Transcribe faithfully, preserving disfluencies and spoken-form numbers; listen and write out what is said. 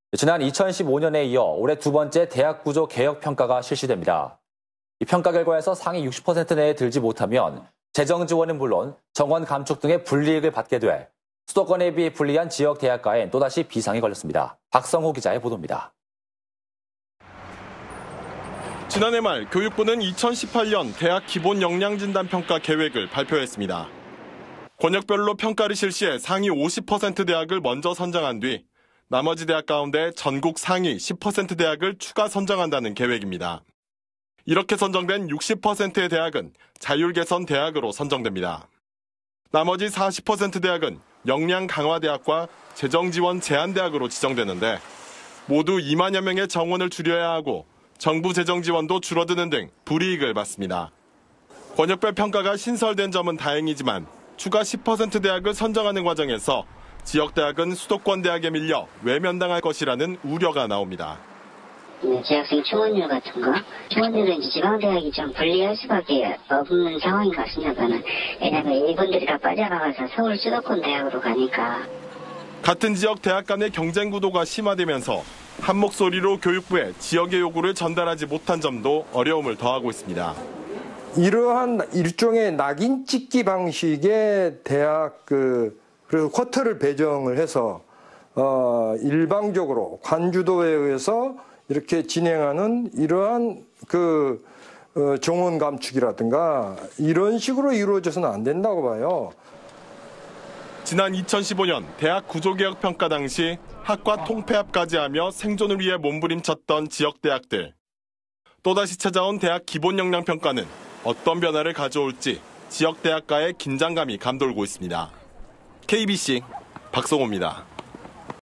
지난 이천십오 년에 이어 올해 두 번째 대학 구조 개혁 평가가 실시됩니다. 이 평가 결과에서 상위 육십 퍼센트 내에 들지 못하면 재정 지원은 물론 정원 감축 등의 불이익을 받게 돼 수도권에 비해 불리한 지역 대학가엔 또다시 비상이 걸렸습니다. 박성호 기자의 보도입니다. 지난해 말 교육부는 이천십팔 년 대학 기본 역량 진단 평가 계획을 발표했습니다. 권역별로 평가를 실시해 상위 오십 퍼센트 대학을 먼저 선정한 뒤 나머지 대학 가운데 전국 상위 십 퍼센트 대학을 추가 선정한다는 계획입니다. 이렇게 선정된 육십 퍼센트의 대학은 자율개선 대학으로 선정됩니다. 나머지 사십 퍼센트 대학은 역량 강화 대학과 재정 지원 제한 대학으로 지정되는데 모두 이만여 명의 정원을 줄여야 하고 정부 재정 지원도 줄어드는 등 불이익을 받습니다. 권역별 평가가 신설된 점은 다행이지만 추가 십 퍼센트 대학을 선정하는 과정에서 지역 대학은 수도권 대학에 밀려 외면당할 것이라는 우려가 나옵니다. 재학생 충원율 같은 거, 충원율은 지방대학이 좀 불리할 수밖에 없는 상황인 것 같습니다. 저는. 왜냐하면 이분들이 다 빠져나가서 서울 수도권 대학으로 가니까. 같은 지역 대학 간의 경쟁 구도가 심화되면서 한 목소리로 교육부에 지역의 요구를 전달하지 못한 점도 어려움을 더하고 있습니다. 이러한 일종의 낙인 찍기 방식의 대학 그 그래서 쿼터를 배정을 해서 어, 일방적으로 관주도에 의해서 이렇게 진행하는 이러한 그 어, 정원 감축이라든가 이런 식으로 이루어져서는 안 된다고 봐요. 지난 이천십오 년 대학 구조개혁 평가 당시 학과 통폐합까지 하며 생존을 위해 몸부림쳤던 지역 대학들. 또다시 찾아온 대학 기본 역량 평가는 어떤 변화를 가져올지 지역 대학가의 긴장감이 감돌고 있습니다. 케이비씨 박성호입니다.